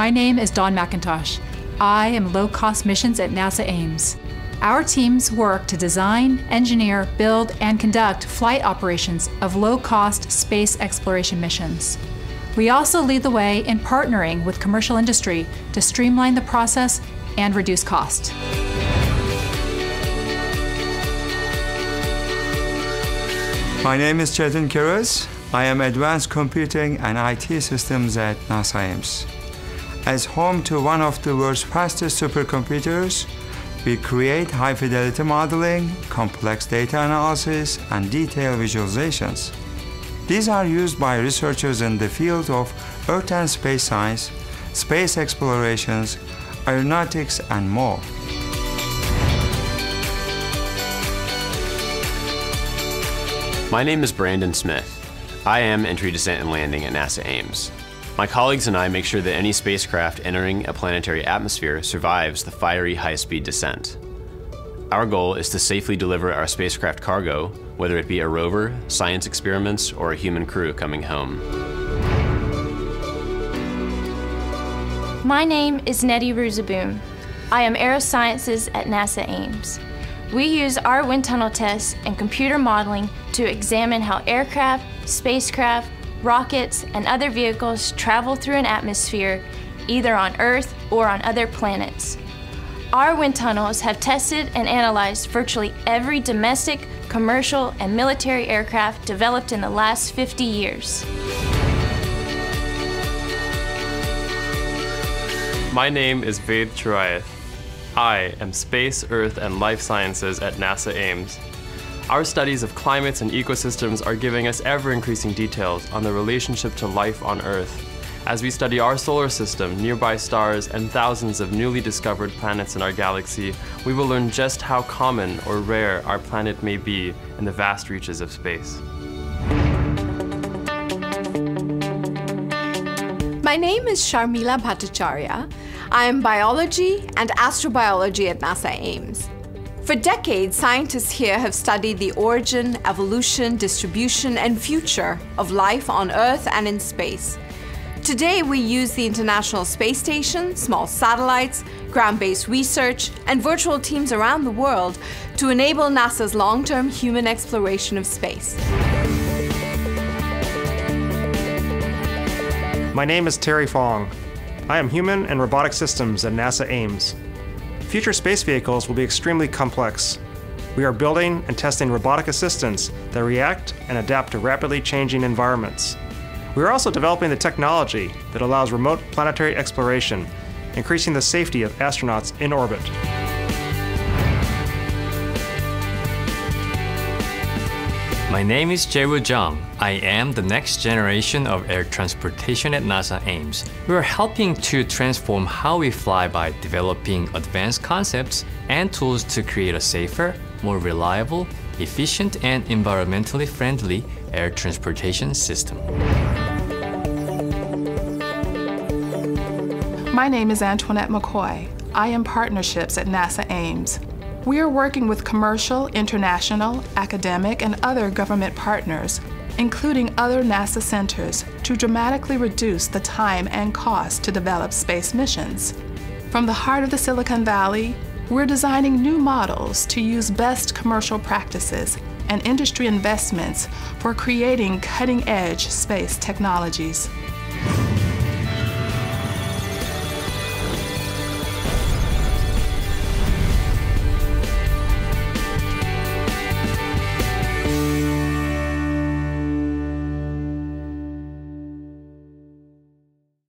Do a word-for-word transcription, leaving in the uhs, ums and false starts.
My name is Dawn McIntosh. I am low-cost missions at NASA Ames. Our teams work to design, engineer, build, and conduct flight operations of low-cost space exploration missions. We also lead the way in partnering with commercial industry to streamline the process and reduce cost. My name is Chetan Kiras. I am Advanced Computing and I T Systems at NASA Ames. As home to one of the world's fastest supercomputers, we create high-fidelity modeling, complex data analysis, and detailed visualizations. These are used by researchers in the field of Earth and space science, space explorations, aeronautics, and more. My name is Brandon Smith. I am Entry, Descent, and Landing at NASA Ames. My colleagues and I make sure that any spacecraft entering a planetary atmosphere survives the fiery high-speed descent. Our goal is to safely deliver our spacecraft cargo, whether it be a rover, science experiments, or a human crew coming home. My name is Nettie Ruzaboom. I am AEROSCIENCES at NASA Ames. We use our wind tunnel tests and computer modeling to examine how aircraft, spacecraft, rockets, and other vehicles travel through an atmosphere, either on Earth or on other planets. Our wind tunnels have tested and analyzed virtually every domestic, commercial, and military aircraft developed in the last fifty years. My name is Ved Churayath. I am Space, Earth, and Life Sciences at NASA Ames. Our studies of climates and ecosystems are giving us ever-increasing details on the relationship to life on Earth. As we study our solar system, nearby stars, and thousands of newly discovered planets in our galaxy, we will learn just how common or rare our planet may be in the vast reaches of space. My name is Sharmila Bhattacharya. I am biology and astrobiology at NASA Ames. For decades, scientists here have studied the origin, evolution, distribution, and future of life on Earth and in space. Today, we use the International Space Station, small satellites, ground-based research, and virtual teams around the world to enable NASA's long-term human exploration of space. My name is Terry Fong. I am Human and Robotic Systems at NASA Ames. Future space vehicles will be extremely complex. We are building and testing robotic assistants that react and adapt to rapidly changing environments. We are also developing the technology that allows remote planetary exploration, increasing the safety of astronauts in orbit. My name is Jae-woo Jung. I am the next generation of air transportation at NASA Ames. We are helping to transform how we fly by developing advanced concepts and tools to create a safer, more reliable, efficient, and environmentally friendly air transportation system. My name is Antoinette McCoy. I am Partnerships at NASA Ames. We are working with commercial, international, academic, and other government partners, including other NASA centers, to dramatically reduce the time and cost to develop space missions. From the heart of the Silicon Valley, we're designing new models to use best commercial practices and industry investments for creating cutting-edge space technologies.